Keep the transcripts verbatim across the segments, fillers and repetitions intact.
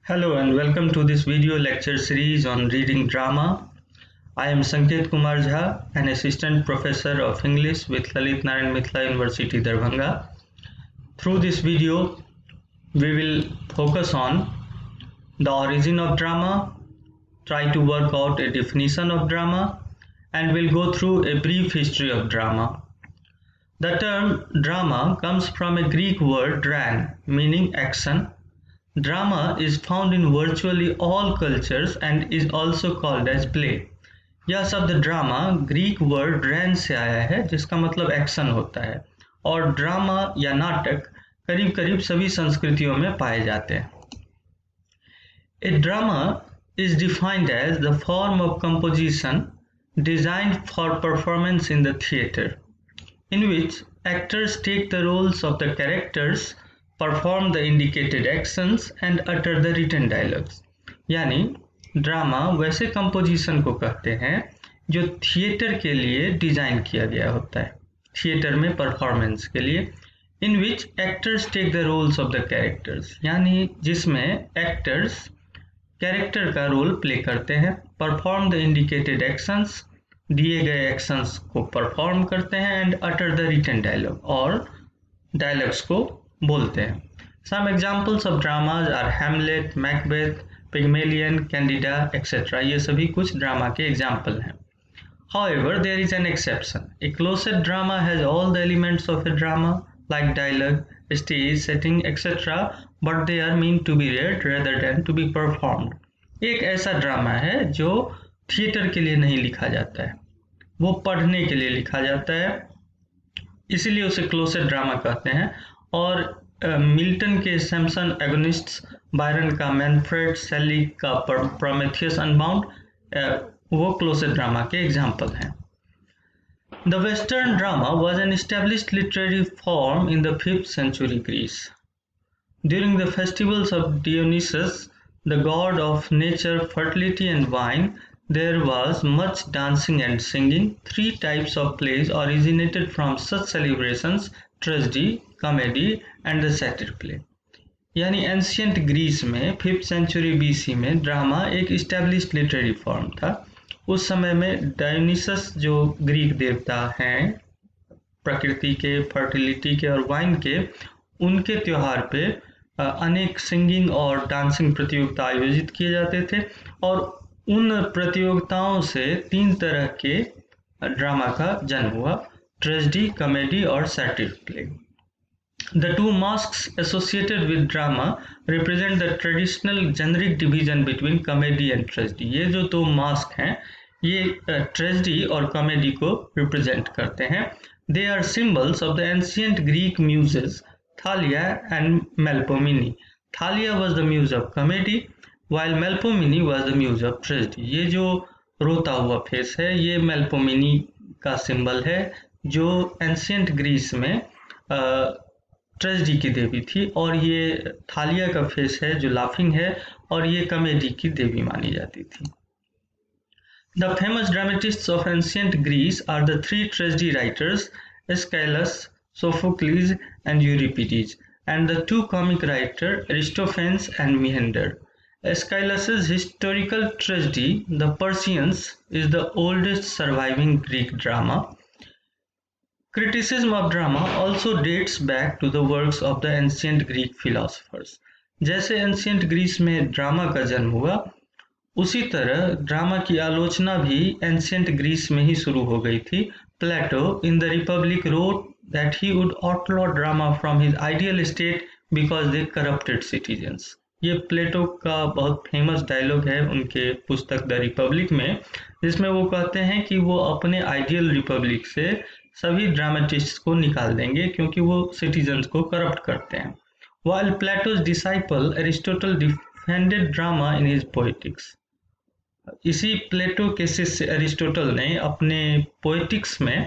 Hello and welcome to this video lecture series on reading drama. I am Sanket Kumar Jha, an assistant professor of English with Lalit Narayan Mithila University, Darbhanga. Through this video, we will focus on the origin of drama, try to work out a definition of drama, and we'll go through a brief history of drama. The term drama comes from a Greek word dran, meaning action. Drama is found in virtually all cultures and is also called as play. यह शब्द drama Greek word drain से आया है जिसका मतलब action होता है और ड्रामा या नाटक करीब करीब सभी संस्कृतियों में पाए जाते हैं. A drama is defined as the form of composition designed for performance in the theatre, in which actors take the roles of the characters, perform the indicated actions and utter the written dialogues. यानी drama वैसे composition को कहते हैं जो theatre के लिए design किया गया होता है, थिएटर में परफॉर्मेंस के लिए, in which actors take the roles of the characters, यानी जिसमें एक्टर्स कैरेक्टर का रोल प्ले करते हैं, परफॉर्म द इंडिकेटेड एक्शंस, दिए गए एक्शंस को परफॉर्म करते हैं, and utter the written dialogue, और डायलॉग्स को बोलते हैं. Some examples of dramas are Hamlet, Macbeth, Pygmalion, Candida, et cetera. ये सभी कुछ ड्रामा के एग्जाम्पल हैं. However, there is an exception. A closet drama has all the elements of a drama, like dialogue, stage, setting, et cetera, but they are meant to be read rather than to be performed. एक ऐसा drama है जो theatre के लिए नहीं लिखा जाता है, वो पढ़ने के लिए लिखा जाता है, इसीलिए उसे क्लोसेट ड्रामा कहते हैं. और मिल्टन के सैमसन एगोनिस्ट्स, बायरन का मैनफ्रेड, सेली का प्रोमेथियस अनबाउंड, वो क्लोसेट ड्रामा के एग्जाम्पल हैं. The western drama was an established literary form in the fifth century Greece. During the festivals of Dionysus, the god of nature, fertility and wine, there was much dancing and singing. Three types of plays originated from such celebrations: tragedy, comedy and the satyr play. यानी ancient Greece में fifth century BC में drama एक established literary form था. उस समय में Dionysus जो Greek देवता हैं प्रकृति के, फर्टिलिटी के और वाइन के, उनके त्योहार पे अनेक सिंगिंग और डांसिंग प्रतियोगिता आयोजित किए जाते थे और उन प्रतियोगिताओं से तीन तरह के ड्रामा का जन्म हुआ: ट्रेजेडी, कॉमेडी और satyr play. The two masks associated with drama represent the traditional generic division between comedy and tragedy. ये जो दो मास्क हैं ये ट्रेजेडी और कॉमेडी को रिप्रेजेंट करते हैं. They are symbols of the ancient Greek muses Thalia and Melpomene. Thalia was the muse of comedy, while Melpomene was the muse of tragedy. ये जो रोता हुआ फेस है ये मेल्पोमिनी का सिंबल है जो एंशियंट ग्रीस में ट्रेजेडी की देवी थी, और ये थालिया का फेस है जो लाफिंग है और ये कॉमेडी की देवी मानी जाती थी. The famous dramatists of ancient Greece are the three tragedy writers Aeschylus, Sophocles and Euripides, and the two comic writers Aristophanes and Menander. Aeschylus's historical tragedy, The Persians, is the oldest surviving Greek drama. Criticism of drama also dates back to the works of the ancient Greek philosophers. जैसे ancient Greece में drama का जन्म हुआ, उसी तरह drama की आलोचना भी एंशियंट ग्रीस में ही शुरू हो गई थी. प्लेटो in the Republic wrote that he would outlaw drama from his ideal state because they corrupted citizens. ये प्लेटो का बहुत फेमस डायलॉग है उनके पुस्तक द रिपब्लिक में, जिसमें वो कहते हैं कि वो अपने आइडियल रिपब्लिक से सभी ड्रामेटिस्ट को निकाल देंगे क्योंकि वो सिटीजन्स को करप्ट करते हैं. While Plato's disciple Aristotle defended drama in his poetics. इसी प्लेटो के शिष्य एरिस्टोटल ने अपने पोएटिक्स में,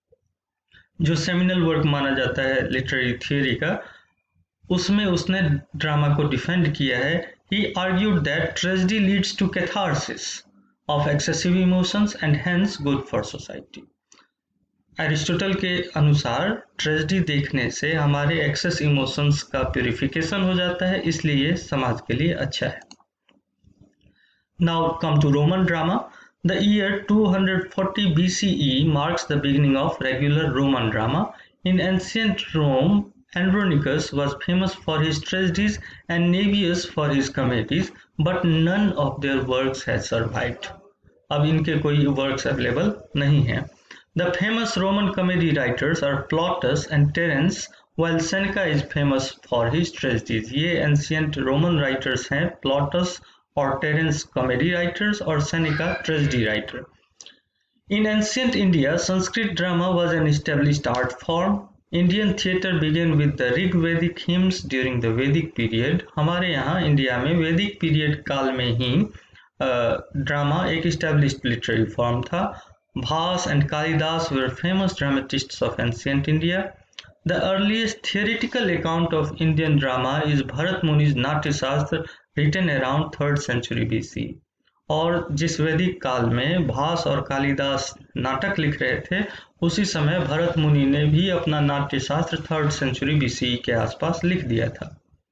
जो सेमिनल वर्क माना जाता है लिटरेरी थियोरी का, उसमें उसने ड्रामा को डिफेंड किया है. He argued that tragedy leads to catharsis of excessive emotions and hence good for society. Aristotle के अनुसार ट्रेजेडी देखने से हमारे एक्सेस इमोशंस का प्यूरिफिकेशन हो जाता है, इसलिए ये समाज के लिए अच्छा है। Now come to Roman drama. The year two forty B C E marks the beginning of regular Roman drama. In ancient Rome, Andronicus was famous for his tragedies and Naevius for his comedies, but none of their works has survived. अब इनके कोई works available नहीं हैं। The famous Roman comedy writers are Plautus and Terence, while Seneca is famous for his tragedies. ये ancient Roman writers हैं, Plautus और Terence comedy writers और Seneca tragedy writer. In ancient India, Sanskrit drama was an established art form. Indian theatre began with the Rig-Vedic hymns during the Vedic period. हमारे यहाँ India में वैदिक period काल में ही ड्रामा uh, एक established literary form था। Bhas and Kalidas were famous dramatists of ancient India. The earliest theoretical account of Indian drama is Bharat Muni's Natya Shastra, written around third century B C. और जिस वैदिक काल में भास और कालिदास नाटक लिख रहे थे, उसी समय भरत मुनि ने भी अपना नाट्य शास्त्र थर्ड सेंचुरी बीसी के आसपास लिख दिया था।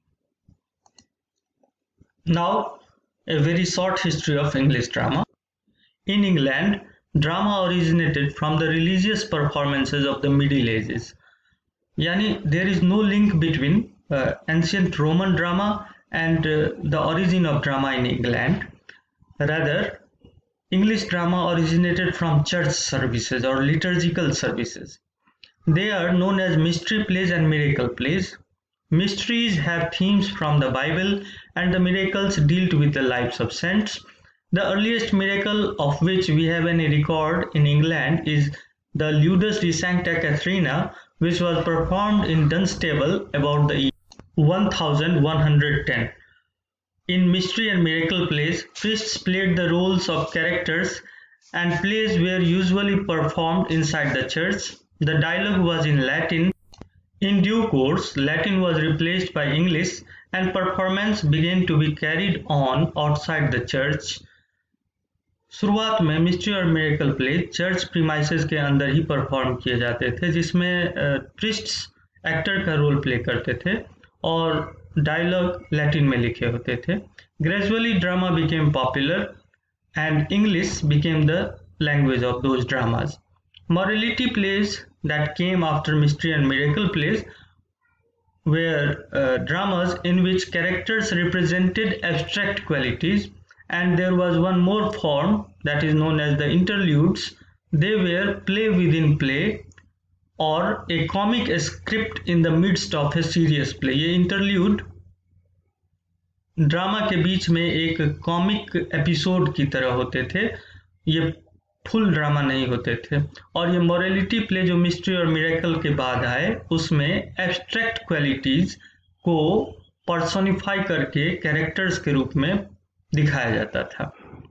Now a very short history of English drama. In England, drama originated from the religious performances of the Middle Ages. यानी there is no link between uh, ancient Roman drama and uh, the origin of drama in England. Rather, English drama originated from church services or liturgical services. They are known as mystery plays and miracle plays. Mysteries have themes from the Bible and the miracles dealt with the lives of saints. The earliest miracle of which we have any record in England is the Ludus de Sancta Catharina, which was performed in Dunstable about the year one thousand one hundred ten. In mystery and miracle plays, priests played the roles of characters and plays were usually performed inside the church. The dialogue was in Latin. In due course, Latin was replaced by English and performance began to be carried on outside the church. शुरुआत में mystery और miracle play church premises के अंदर ही perform किए जाते थे, जिसमें priests actor का रोल प्ले करते थे और डायलॉग लैटिन में लिखे होते थे। Gradually drama became popular and English became the language of those dramas. Morality plays that came after mystery and miracle plays were uh, dramas in which characters represented abstract qualities, and there was one more form that is known as the interludes. They were play within play or a comic script in the midst of a serious play. ये interlude drama के बीच में एक comic episode की तरह होते थे, ये फुल ड्रामा नहीं होते थे। और ये मोरालिटी प्ले जो मिस्ट्री और मिरेकल के बाद आए, उसमें एब्स्ट्रैक्ट क्वालिटीज को पर्सोनिफाई करके कैरेक्टर्स के रूप में दिखाया जाता था।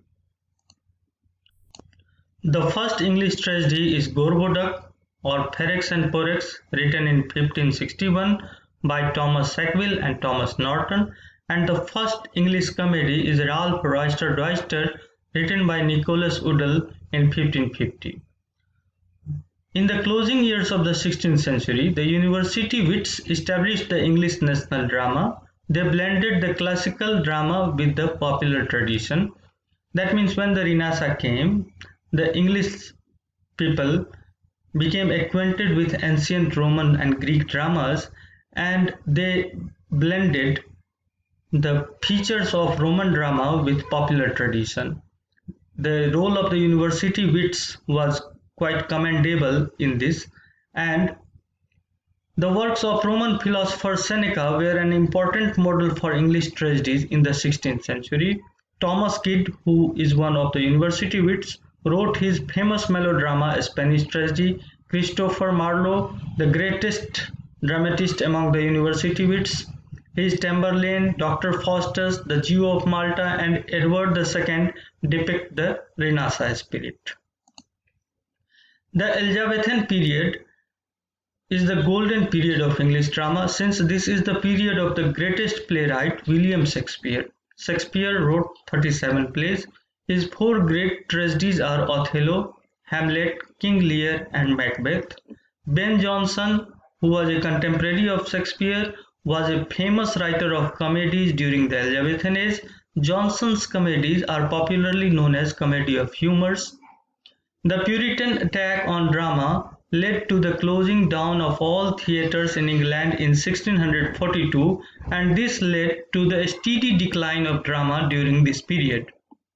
The first English tragedy is Gorboduc और Ferrex and Porrex, written in fifteen sixty-one by Thomas Sackville and Thomas Norton, and the first English comedy is Ralph Roister Doister, written by Nicholas Udall in fifteen fifty. In the closing years of the sixteenth century, the university wits established the English national drama. They blended the classical drama with the popular tradition. That means when the Renaissance came, the English people became acquainted with ancient Roman and Greek dramas, and they blended the features of Roman drama with popular tradition. The role of the university wits was quite commendable in this, and the works of Roman philosopher Seneca were an important model for English tragedies in the sixteenth century. Thomas Kyd, who is one of the university wits, wrote his famous melodrama, A Spanish Tragedy. Christopher Marlowe, the greatest dramatist among the university wits, his Tamburlaine, Doctor Faustus, the Jew of Malta, and Edward the Second depict the Renaissance spirit. The Elizabethan period is the golden period of English drama, since this is the period of the greatest playwright William Shakespeare. Shakespeare wrote thirty-seven plays. His four great tragedies are Othello, Hamlet, King Lear, and Macbeth. Ben Jonson, who was a contemporary of Shakespeare, was a famous writer of comedies during the Elizabethan age. Jonson's comedies are popularly known as comedy of humours. The Puritan attack on drama led to the closing down of all theatres in England in sixteen forty-two, and this led to the steady decline of drama during this period.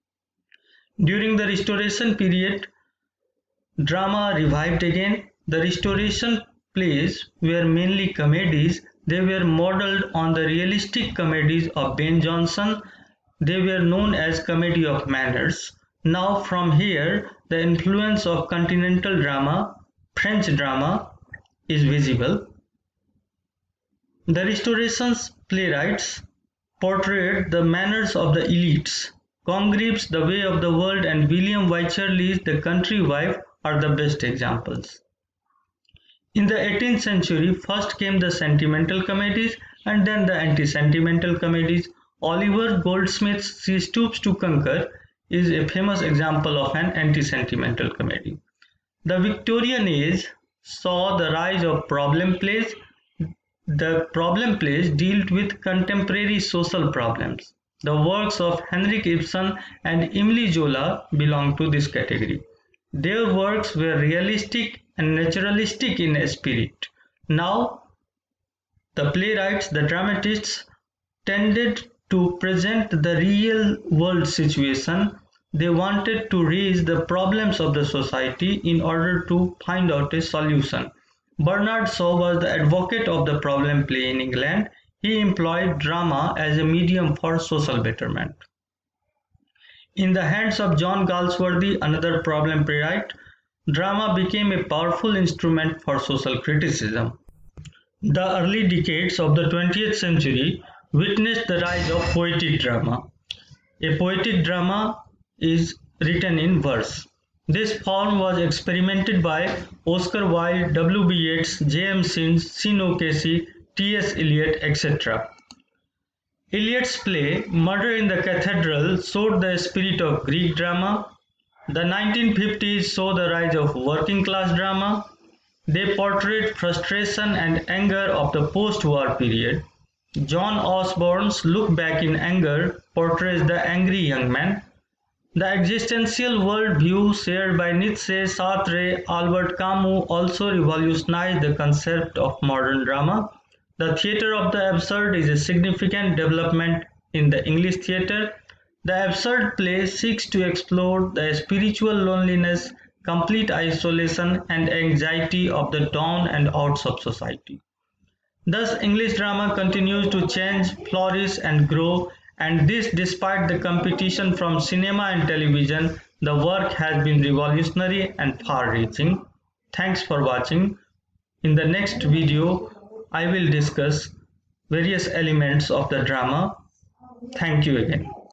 During the Restoration period, drama revived again. The Restoration plays were mainly comedies. They were modelled on the realistic comedies of Ben Jonson. They were known as comedy of manners. Now from here, the influence of continental drama, French drama, is visible. The Restoration's playwrights portrayed the manners of the elites. Congreve's The Way of the World and William Wycherley's The Country Wife are the best examples. In the eighteenth century, first came the sentimental comedies and then the anti-sentimental comedies. Oliver Goldsmith's She Stoops to Conquer is a famous example of an anti-sentimental comedy. The Victorian age saw the rise of problem plays. The problem plays dealt with contemporary social problems. The works of Henrik Ibsen and Emile Zola belong to this category. Their works were realistic and naturalistic in spirit. Now, the playwrights, the dramatists, tended to present the real world situation. They wanted to raise the problems of the society in order to find out a solution. Bernard Shaw was the advocate of the problem play in England. He employed drama as a medium for social betterment. In the hands of John Galsworthy, another problem playwright, drama became a powerful instrument for social criticism. The early decades of the twentieth century witnessed the rise of poetic drama. A poetic drama is written in verse. This form was experimented by Oscar Wilde, W B Yeats, J M Sims, Sean O'Casey, T S Eliot, et cetera. Eliot's play Murder in the Cathedral showed the spirit of Greek drama. The nineteen fifties saw the rise of working class drama. They portrayed frustration and anger of the post-war period. John Osborne's Look Back in Anger portrays the angry young man. The existential worldview shared by Nietzsche, Sartre, Albert Camus also revolutionized the concept of modern drama. The theatre of the absurd is a significant development in the English theatre. The absurd play seeks to explore the spiritual loneliness, complete isolation, and anxiety of the down and outs of society. Thus, English drama continues to change, flourish, and grow, and this despite the competition from cinema and television. The work has been revolutionary and far-reaching. Thanks for watching. In the next video, I will discuss various elements of the drama. Thank you again.